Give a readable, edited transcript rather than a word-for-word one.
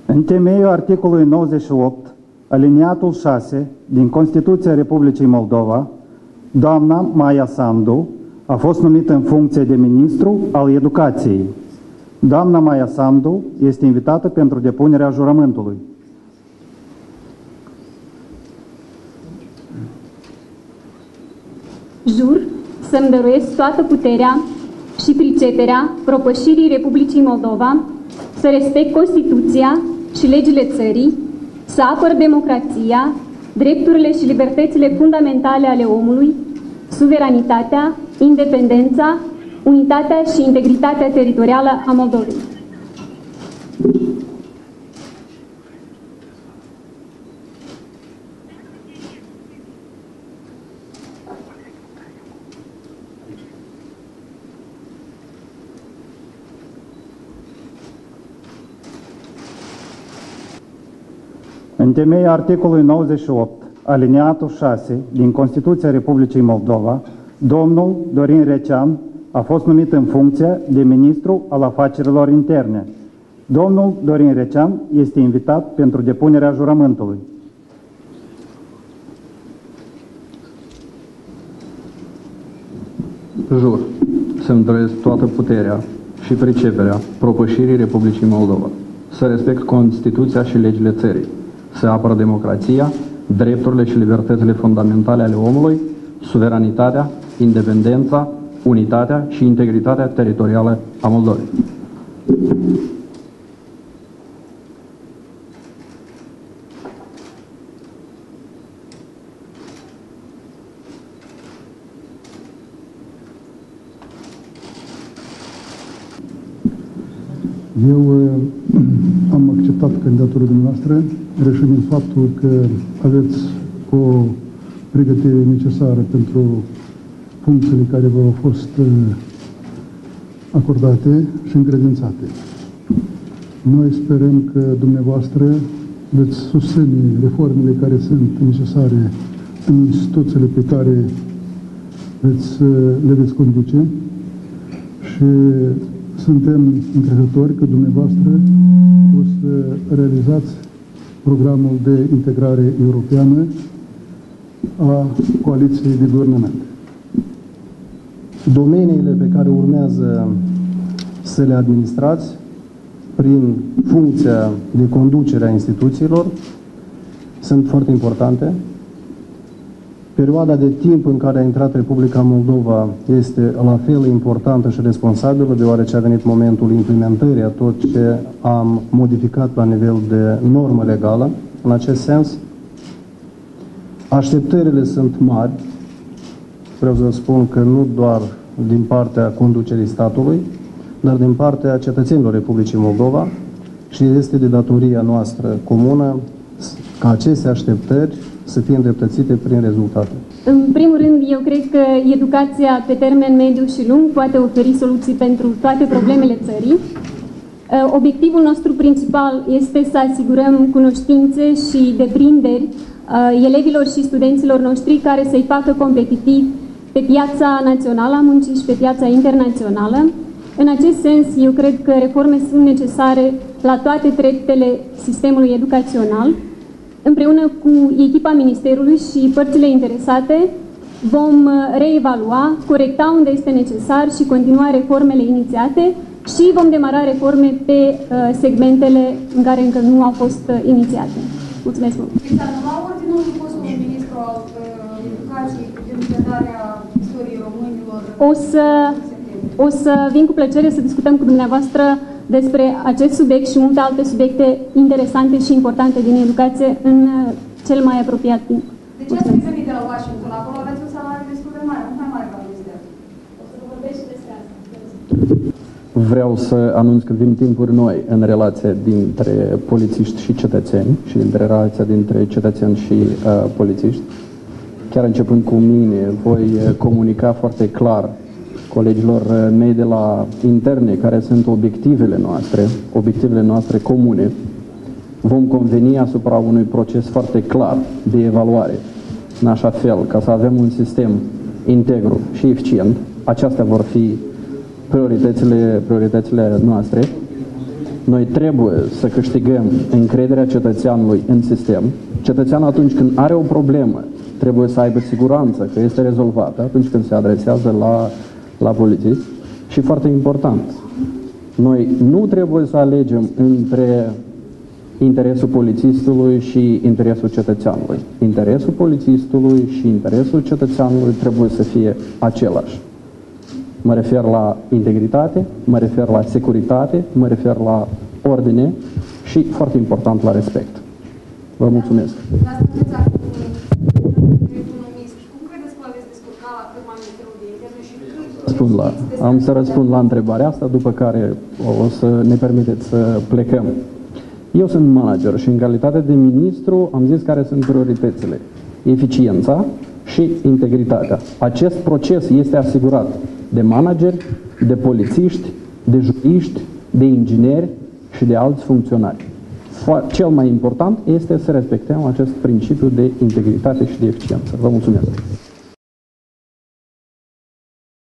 În temeiul articolului 98, aliniatul 6 din Constituția Republicii Moldova, doamna Maia Sandu a fost numită în funcție de ministru al educației. Doamna Maia Sandu este invitată pentru depunerea jurământului. Jur să-mi dăruiesc toată puterea și priceperea propășirii Republicii Moldova, să respect Constituția și legile țării, să apăr democrația, drepturile și libertățile fundamentale ale omului, suveranitatea, independența, unitatea și integritatea teritorială a Moldovei. În temeiul articolului 98, aliniatul 6 din Constituția Republicii Moldova, domnul Dorin Recean a fost numit în funcție de ministru al afacerilor interne. Domnul Dorin Recean este invitat pentru depunerea jurământului. Jur să-mi dăruiesc toată puterea și priceperea propășirii Republicii Moldova, să respect Constituția și legile țării, să apăr democrația, drepturile și libertățile fundamentale ale omului, suveranitatea, independența, unitatea și integritatea teritorială a Moldovei. Eu am acceptat candidatura dumneavoastră, reședând faptul că aveți o pregătire necesară pentru funcțiile care v-au fost acordate și încredințate. Noi sperăm că dumneavoastră veți susține reformele care sunt necesare în instituțiile pe care le veți conduce și suntem încrezători că dumneavoastră o să realizați programul de integrare europeană a coaliției de guvernământ. Domeniile pe care urmează să le administrați prin funcția de conducere a instituțiilor sunt foarte importante. Perioada de timp în care a intrat Republica Moldova este la fel importantă și responsabilă, deoarece a venit momentul implementării a tot ce am modificat la nivel de normă legală. În acest sens, așteptările sunt mari. Vreau să vă spun că nu doar din partea conducerii statului, dar din partea cetățenilor Republicii Moldova, și este de datoria noastră comună ca aceste așteptări să fie îndreptățite prin rezultate. În primul rând, eu cred că educația pe termen mediu și lung poate oferi soluții pentru toate problemele țării. Obiectivul nostru principal este să asigurăm cunoștințe și deprinderi elevilor și studenților noștri care să-i facă competitivi pe piața națională a muncii și pe piața internațională. În acest sens, eu cred că reforme sunt necesare la toate treptele sistemului educațional. Împreună cu echipa Ministerului și părțile interesate vom reevalua, corecta unde este necesar și continua reformele inițiate și vom demara reforme pe segmentele în care încă nu au fost inițiate. Mulțumesc mult! La ordinul postului ministru al educației privind predarea istoriei românilor... O să vin cu plăcere să discutăm cu dumneavoastră despre acest subiect și multe alte subiecte interesante și importante din educație în cel mai apropiat timp. De ce ați venit de la Washington? Acolo aveți un salariu destul de mare, mult mai mare ca minister. O să vorbești despre asta. Vreau să anunț că vin timpuri noi în relația dintre polițiști și cetățeni și dintre relația dintre cetățeni și polițiști. Chiar începând cu mine, voi comunica foarte clar colegilor mei de la interne care sunt obiectivele noastre comune. Vom conveni asupra unui proces foarte clar de evaluare, în așa fel ca să avem un sistem integru și eficient. Acestea vor fi prioritățile noastre Noi trebuie să câștigăm încrederea cetățeanului în sistem. Cetățeanul atunci când are o problemă trebuie să aibă siguranță că este rezolvată atunci când se adresează la polițist. Și foarte important, noi nu trebuie să alegem între interesul polițistului și interesul cetățeanului. Interesul polițistului și interesul cetățeanului trebuie să fie același. Mă refer la integritate, mă refer la securitate, mă refer la ordine și, foarte important, la respect. Vă mulțumesc. Dar spuneți acum, economist, cum credeți că aveți descurca la firma Ministerul de Interne și cât... Am să răspund la întrebarea asta, după care o să ne permiteți să plecăm. Eu sunt manager și în calitate de ministru am zis care sunt prioritățile. Eficiența și integritatea. Acest proces este asigurat de manageri, de polițiști, de juriști, de ingineri și de alți funcționari. Cel mai important este să respectăm acest principiu de integritate și de eficiență. Vă mulțumesc!